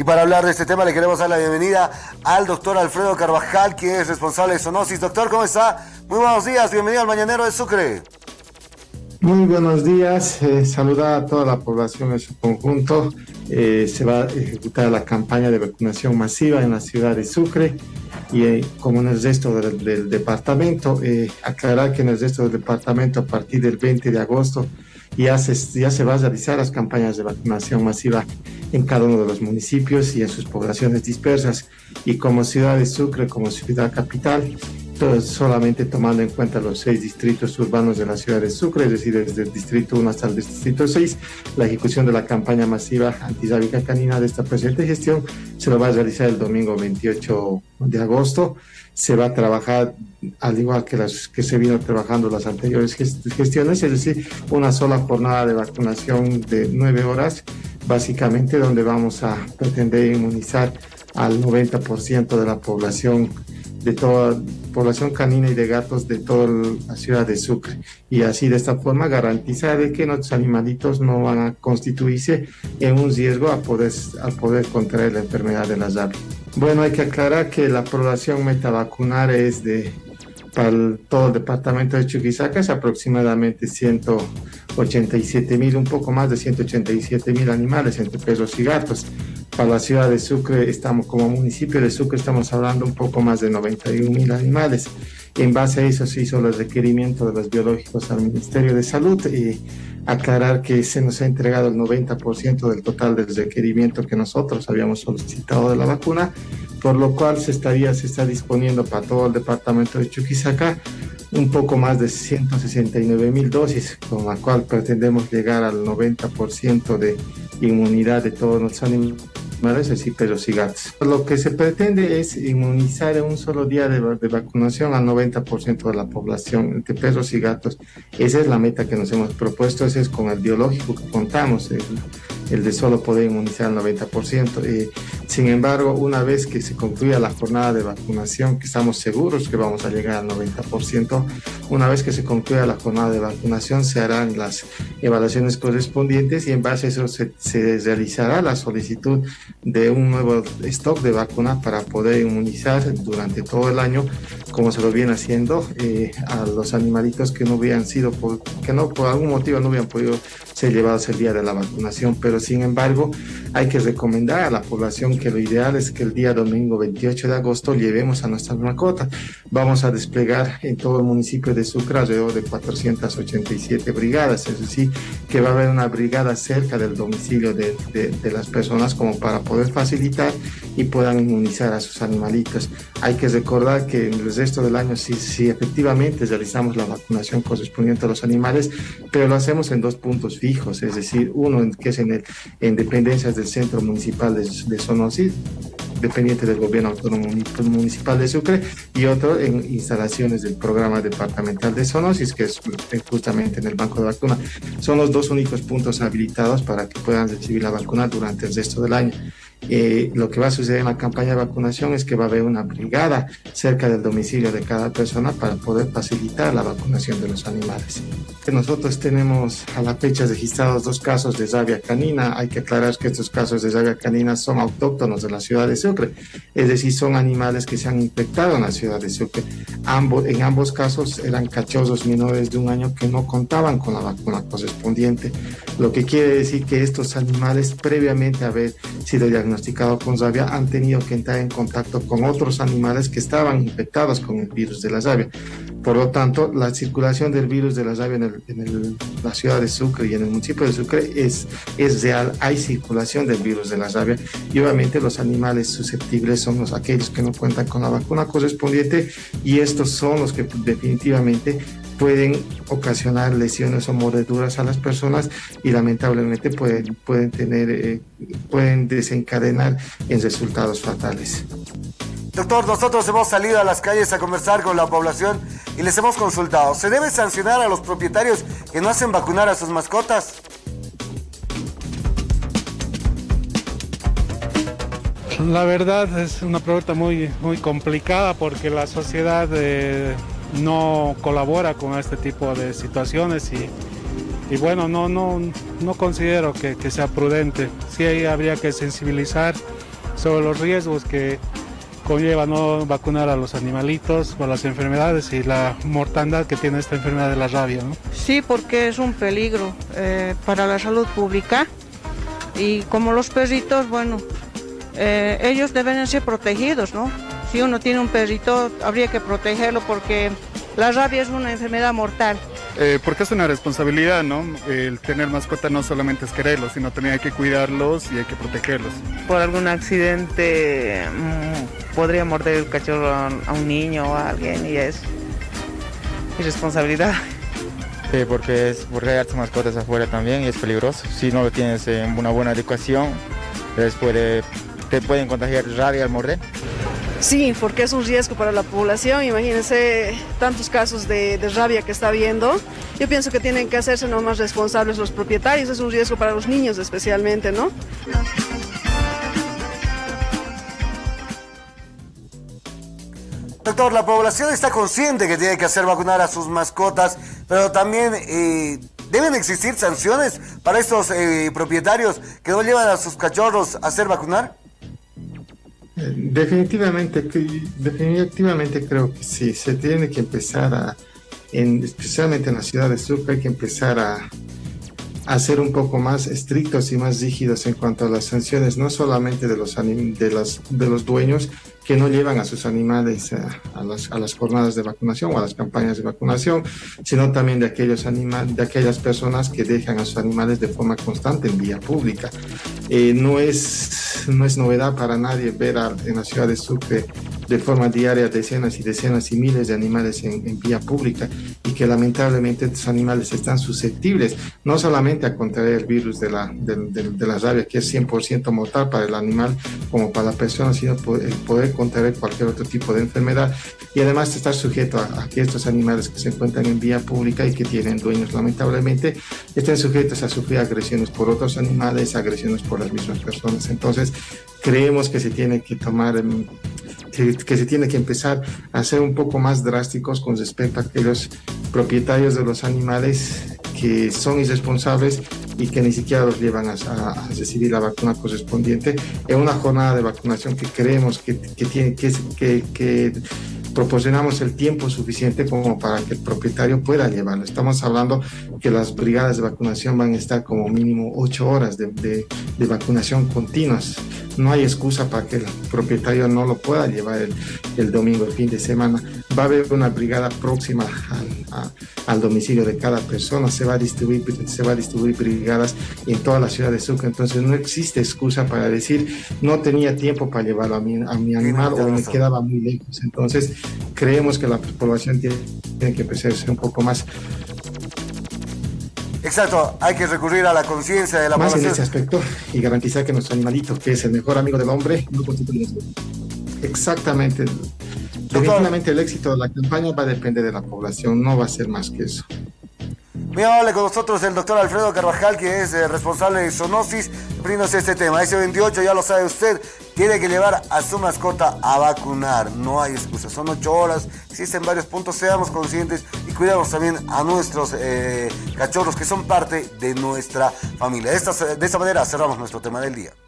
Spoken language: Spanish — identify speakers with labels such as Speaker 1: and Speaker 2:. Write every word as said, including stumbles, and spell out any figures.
Speaker 1: para hablar de este tema le queremos dar la bienvenida al doctor Alfredo Carvajal, quien es responsable de zoonosis. Doctor, ¿cómo está? Muy buenos días, bienvenido al Mañanero de Sucre.
Speaker 2: Muy buenos días, eh, saludar a toda la población en su conjunto. Eh, se va a ejecutar la campaña de vacunación masiva en la ciudad de Sucre y eh, como en el resto del, del departamento. Eh, aclarar que en el resto del departamento a partir del veinte de agosto ya se, ya se va a realizar las campañas de vacunación masiva en cada uno de los municipios y en sus poblaciones dispersas. Y como ciudad de Sucre, como ciudad capital, solamente tomando en cuenta los seis distritos urbanos de la ciudad de Sucre, es decir, desde el distrito uno hasta el distrito seis, la ejecución de la campaña masiva antirrábica canina de esta presente gestión se lo va a realizar el domingo veintiocho de agosto. Se va a trabajar al igual que las que se vino trabajando las anteriores gestiones, es decir, una sola jornada de vacunación de nueve horas, básicamente donde vamos a pretender inmunizar al noventa por ciento de la población de toda población canina y de gatos de toda la ciudad de Sucre, y así de esta forma garantizar de que nuestros animalitos no van a constituirse en un riesgo a poder, a poder contraer la enfermedad de la rabia. Bueno, hay que aclarar que la población meta vacunar es de para el, todo el departamento de Chuquisaca es aproximadamente ciento ochenta y siete mil, un poco más de ciento ochenta y siete mil animales entre perros y gatos. Para la ciudad de Sucre, estamos como municipio de Sucre, estamos hablando un poco más de noventa y un mil animales. En base a eso se hizo el requerimiento de los biológicos al Ministerio de Salud y aclarar que se nos ha entregado el noventa por ciento del total del requerimiento que nosotros habíamos solicitado de la vacuna, por lo cual se estaría, se está disponiendo para todo el departamento de Chuquisaca un poco más de ciento sesenta y nueve mil dosis, con la cual pretendemos llegar al noventa por ciento de inmunidad de todos los animales, es decir, perros y gatos. Lo que se pretende es inmunizar en un solo día de, de vacunación al noventa por ciento de la población entre perros y gatos. Esa es la meta que nos hemos propuesto, ese es con el biológico que contamos, el, el de solo poder inmunizar al noventa por ciento. Eh, sin embargo, una vez que se concluya la jornada de vacunación, que estamos seguros que vamos a llegar al noventa por ciento, una vez que se concluya la jornada de vacunación se harán las evaluaciones correspondientes y en base a eso se, se realizará la solicitud de un nuevo stock de vacuna para poder inmunizar durante todo el año, como se lo viene haciendo, eh, a los animalitos que no hubieran sido, por, que no por algún motivo no hubieran podido ser llevados el día de la vacunación. Pero sin embargo hay que recomendar a la población que lo ideal es que el día domingo veintiocho de agosto llevemos a nuestras mascotas. Vamos a desplegar en todo el municipio de Sucre alrededor de cuatrocientas ochenta y siete brigadas, es decir, que va a haber una brigada cerca del domicilio de, de, de las personas como para poder facilitar y puedan inmunizar a sus animalitos. Hay que recordar que en el resto del año sí, sí efectivamente realizamos la vacunación correspondiente a los animales, pero lo hacemos en dos puntos fijos, es decir, uno que es en, el, en dependencias del Centro Municipal de, de Zoonosis, dependiente del Gobierno Autónomo Municipal de Sucre, y otro en instalaciones del Programa Departamental de Zoonosis, que es justamente en el banco de vacuna. Son los dos únicos puntos habilitados para que puedan recibir la vacuna durante el resto del año. Eh, lo que va a suceder en la campaña de vacunación es que va a haber una brigada cerca del domicilio de cada persona para poder facilitar la vacunación de los animales. Nosotros tenemos a la fecha registrados dos casos de rabia canina. Hay que aclarar que estos casos de rabia canina son autóctonos de la ciudad de Sucre, es decir, son animales que se han infectado en la ciudad de Sucre. Ambos, en ambos casos eran cachorros menores de un año que no contaban con la vacuna correspondiente, lo que quiere decir que estos animales, previamente a haber sido diagnosticados con rabia, han tenido que entrar en contacto con otros animales que estaban infectados con el virus de la rabia. Por lo tanto, la circulación del virus de la rabia en, el, en el, la ciudad de Sucre y en el municipio de Sucre es, es real. Hay circulación del virus de la rabia y obviamente los animales susceptibles son los, aquellos que no cuentan con la vacuna correspondiente, y estos son los que definitivamente pueden ocasionar lesiones o mordeduras a las personas y lamentablemente pueden, pueden, tener, eh, pueden desencadenar en resultados fatales.
Speaker 1: Doctor, nosotros hemos salido a las calles a conversar con la población y les hemos consultado. ¿Se debe sancionar a los propietarios que no hacen vacunar a sus mascotas?
Speaker 3: La verdad es una pregunta muy, muy complicada porque la sociedad eh, no colabora con este tipo de situaciones y, y bueno, no, no, no considero que, que sea prudente. Sí habría que sensibilizar sobre los riesgos que conlleva no vacunar a los animalitos por las enfermedades y la mortandad que tiene esta enfermedad de la rabia, ¿no?
Speaker 4: Sí, porque es un peligro eh, para la salud pública y como los perritos, bueno, eh, ellos deben ser protegidos, ¿no? Si uno tiene un perrito, habría que protegerlo porque la rabia es una enfermedad mortal.
Speaker 5: Eh, porque es una responsabilidad, ¿no? El tener mascota no solamente es quererlos, sino también hay que cuidarlos y hay que protegerlos.
Speaker 6: Por algún accidente mmm, podría morder el cachorro a, a un niño o a alguien y es irresponsabilidad.
Speaker 7: Sí, porque es porque hay hartas mascotas afuera también y es peligroso. Si no lo tienes en una buena educación, les puede, te pueden contagiar rabia al morder.
Speaker 8: Sí, porque es un riesgo para la población. Imagínense tantos casos de, de rabia que está habiendo. Yo pienso que tienen que hacerse no más responsables los propietarios. Es un riesgo para los niños especialmente, ¿no?
Speaker 1: Doctor, la población está consciente que tiene que hacer vacunar a sus mascotas, pero también eh, deben existir sanciones para estos eh, propietarios que no llevan a sus cachorros a hacer vacunar.
Speaker 2: Definitivamente, definitivamente creo que sí, se tiene que empezar a, en, especialmente en la ciudad de Sucre, hay que empezar a, a ser un poco más estrictos y más rígidos en cuanto a las sanciones, no solamente de los, de los, de los dueños que no llevan a sus animales a, a, las, a las jornadas de vacunación o a las campañas de vacunación, sino también de, aquellos animal, de aquellas personas que dejan a sus animales de forma constante en vía pública. Eh, no, es, no es novedad para nadie ver a, en la ciudad de Sucre de forma diaria decenas y decenas y miles de animales en, en vía pública y que lamentablemente estos animales están susceptibles no solamente a contraer el virus de la, de, de, de la rabia, que es cien por ciento mortal para el animal como para la persona, sino el poder contraer cualquier otro tipo de enfermedad y además estar sujeto a, a que estos animales que se encuentran en vía pública y que tienen dueños lamentablemente estén sujetos a sufrir agresiones por otros animales, agresiones por las mismas personas. Entonces creemos que se tiene que tomar que, que se tiene que empezar a ser un poco más drásticos con respecto a aquellos propietarios de los animales que son irresponsables y que ni siquiera los llevan a, a, a recibir la vacuna correspondiente en una jornada de vacunación que creemos que, que tiene que, que, que proporcionamos el tiempo suficiente como para que el propietario pueda llevarlo. Estamos hablando que las brigadas de vacunación van a estar como mínimo ocho horas de, de, de vacunación continuas. No hay excusa para que el propietario no lo pueda llevar el, el domingo, el fin de semana. Va a haber una brigada próxima al, a, al domicilio de cada persona. Se va a distribuir, se va a distribuir brigadas en toda la ciudad de Sucre. Entonces no existe excusa para decir no tenía tiempo para llevarlo a mi, a mi animal o me quedaba muy lejos. Entonces creemos que la población tiene, tiene que empezar a ser un poco más.
Speaker 1: Exacto, hay que recurrir a la conciencia de la
Speaker 2: más
Speaker 1: población.
Speaker 2: En ese aspecto y garantizar que nuestro animalito, que es el mejor amigo del hombre, no constituye riesgo. Exactamente. Definitivamente el éxito de la campaña va a depender de la población, no va a ser más que eso.
Speaker 1: Muy amable con nosotros el doctor Alfredo Carvajal, que es eh, responsable de Zoonosis, brindándose este tema. ese veintiocho, ya lo sabe usted, tiene que llevar a su mascota a vacunar. No hay excusa, son ocho horas, existen varios puntos, seamos conscientes y cuidamos también a nuestros eh, cachorros que son parte de nuestra familia. De esta, de esta manera cerramos nuestro tema del día.